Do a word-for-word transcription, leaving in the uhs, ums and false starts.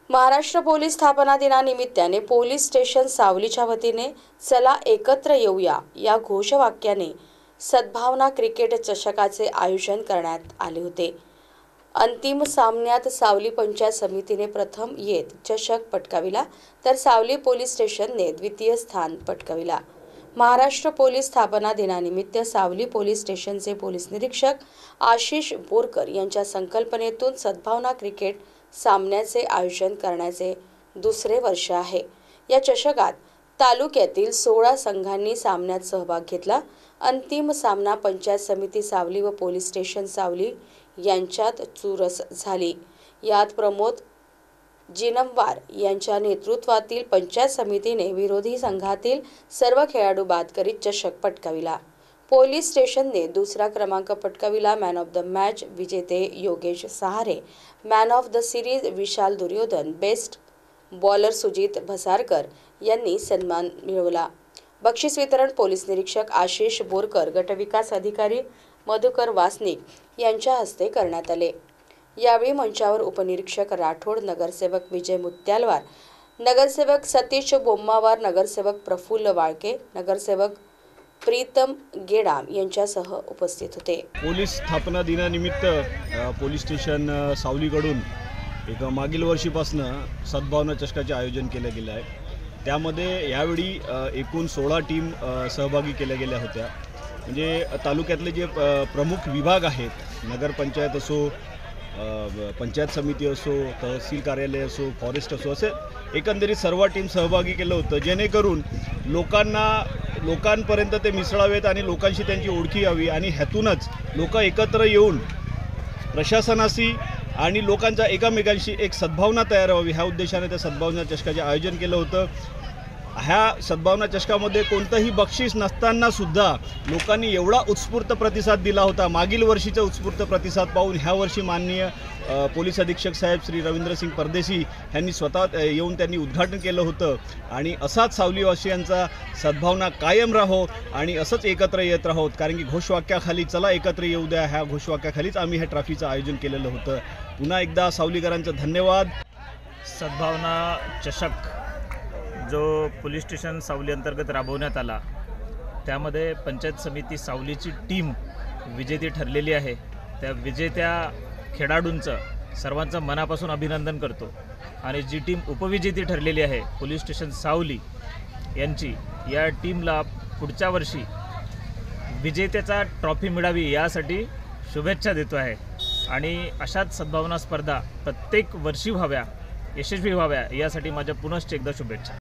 Maharashtra police स्थापना दिनानिमित्ताने police station सावलीच्या वतीने चला एकत्र येऊया या घोषवाक्याने सद्भावना क्रिकेट चषकाचे आयोजन करण्यात आले होते। अंतिम सामन्यात सावली पंचायत समितीने प्रथम येत चषक पटकाविला तर सावली पोलीस स्टेशनने द्वितीय स्थान पटकाविला। महाराष्ट्र पोलीस स्थापना दिनानिमित्त सावली पोलीस स्टेशनचे पोलीस निरीक्षक आशिष बोरकर यांच्या संकल्पनेतून सद्भावना क्रिकेट सामन्याचे आयोजन करण्याचे दुसरे वर्ष आहे। या चषकात तालुक्यातील सोळा संघांनी सामन्यात सहभाग घेतला। अंतिम सामना पंचायत समिती सावली व पोलीस स्टेशन सावली यांच्यात चुरस झाली। यात प्रमोद जिनमवार यांच्या नेतृत्वातील पंचायत समितीने विरोधी संघातील सर्व खेळाडू बाद करीत चषक पटकाविला। पोलीस स्टेशनने दुसरा क्रमांक पटकाविला। मॅन ऑफ द मॅच विजेते Yogesh Sahare, man of the series Vishal Duryodhan, best bowler Sujit Bhasarkar यांनी सन्मान मिळवला। बक्षीस वितरण पोलीस निरीक्षक आशिष बोरकर, गटविकास अधिकारी मधुकर वासनिक यांच्या हस्ते करण्यात आले। यावेळी मंचावर उपनिरीक्षक राठोड, नगरसेवक विजय मुत्यालवार, नगरसेवक सतीश बोम्मावार, नगरसेवक प्रफुल्ल वाळके, नगरसेवक प्रीतम गेडाम यांच्यासह उपस्थित होते। पोलीस स्थापना दिनानिमित्त पोलीस स्टेशन सावलीकडून एक मागील वर्षीपासून सद्भावना चषकाचे आयोजन केले गेले आहे। त्यामध्ये यावेळी एकूण सोळा टीम सहभागी केल्या गेल्या होत्या। म्हणजे तालुक्यातले जे प्रमुख विभाग आहेत, नगरपंचायत असो, पंचायत समिती असो, तहसील कार्यालय असो, फॉरेस्ट असो, असे एकंदरीत सर्व टीम सहभागी केलं होतं, जेणेकरून लोकांना लोकांपर्यंत ते मिसळावेत आणि लोकांशी त्यांची ओळखी यावी आणि ह्यातूनच लोक एकत्र येऊन प्रशासनाशी आणि लोकांचा एकमेकांशी एक सद्भावना तयार व्हावी ह्या उद्देशाने त्या सद्भावना चषकाचे आयोजन केलं होतं। ह्या सद्भावना चषकामध्ये कोणतंही बक्षीस नसताना सुद्धा लोकांनी एवढा उत्स्फूर्त प्रतिसाद दिला होता। मागील वर्षीचा उत्स्फूर्त प्रतिसाद पाहून ह्या वर्षी माननीय पोलीस अधीक्षक साहेब श्री रवींद्रसिंग परदेशी यांनी स्वतः येऊन त्यांनी उद्घाटन केलं होतं आणि असाच सावलीवासियांचा सद्भावना कायम राहो आणि असंच एकत्र येत राहोत, कारण की घोषवाक्याखाली चला एकत्र येऊ द्या ह्या घोषवाक्याखालीच आम्ही हे ट्रॉफीचं आयोजन केलेलं होतं। पुन्हा एकदा सावलीकरांचं धन्यवाद। सद्भावना चषक जो पोलीस स्टेशन सावली अंतर्गत राबवण्यात आला, त्यामध्ये पंचायत समिती सावलीची टीम विजेती ठरलेली आहे। त्या विजेत्या खेळाडूंचं सर्वांचं मनापासून अभिनंदन करतो आणि जी टीम उपविजेती ठरलेली आहे पोलीस स्टेशन सावली यांची, या टीमला पुढच्या वर्षी विजेत्याचा ट्रॉफी मिळावी यासाठी शुभेच्छा देतो आहे आणि अशाच सद्भावना स्पर्धा प्रत्येक वर्षी व्हाव्या, यशस्वी व्हाव्या यासाठी माझ्या पुनश्च एकदा शुभेच्छा।